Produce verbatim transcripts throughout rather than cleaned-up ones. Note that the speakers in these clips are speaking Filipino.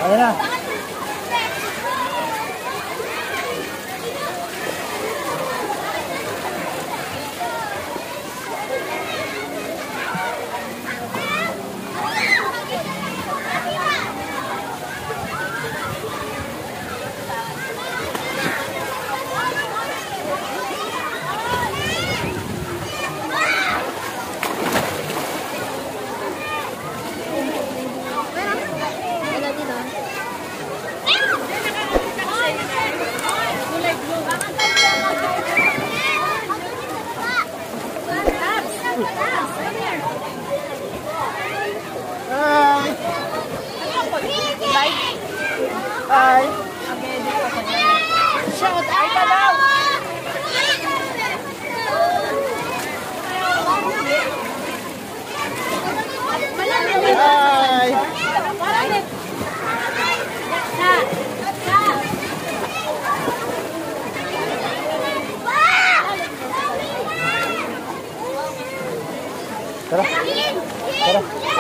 Ayan na. Hi. Shout out ka daw. Hi. Tara. Tara.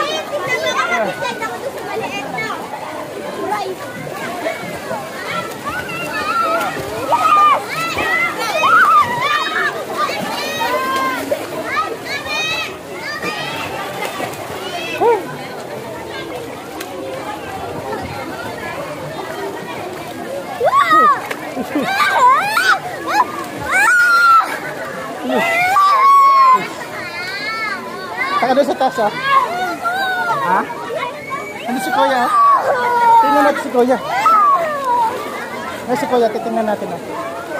Ano sa taas ah? Ha? Ano si Kuya? Tingnan natin si Kuya. Ano si Kuya? Titingnan natin ah.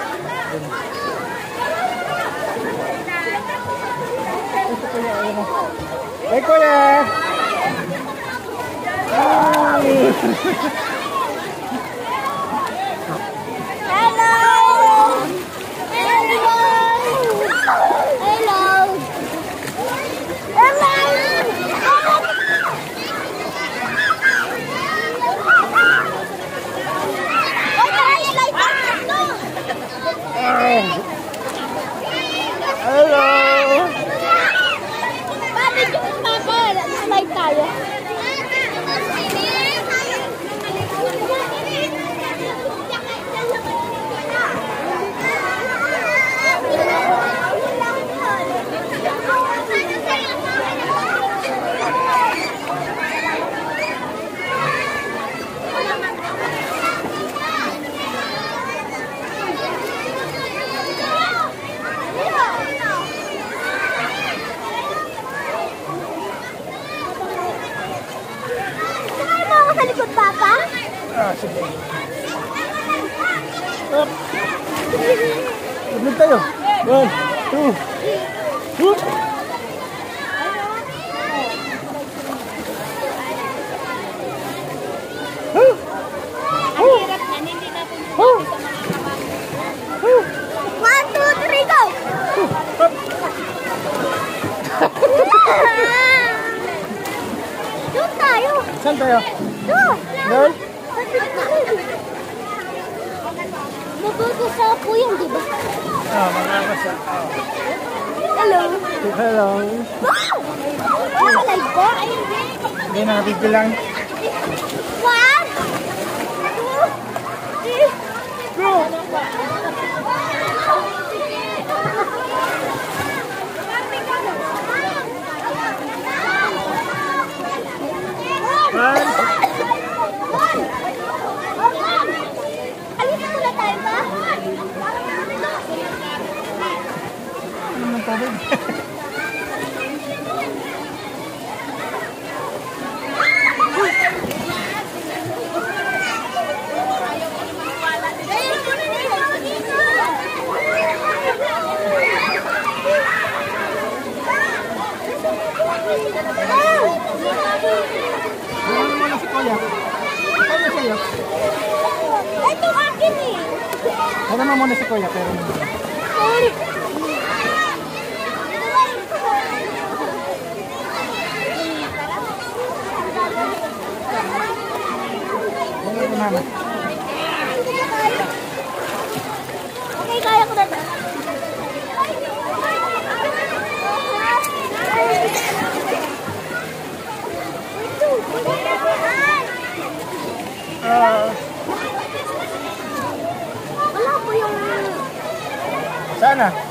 Ito Kuya, ayun ah. Hey Kuya! Ah, sige. Up. Tignan tayo. One, two, two. One, two, three, go! Doon tayo. Saan tayo? Doon. Doon? Magugusa po yan, di ba? Ah, magkakasa. Hello. Hello. Wow! Oh, like po. Hindi na, video lang. One, two, three, go! One. Alin muna tayo ba? Ano naman tawag? Ano naman si Kuya? Ano sa'yo? Ito akin eh. Ano naman muna si Kuya? Pero Sorry. ano ito naman? Okay, kaya ko na ito. na.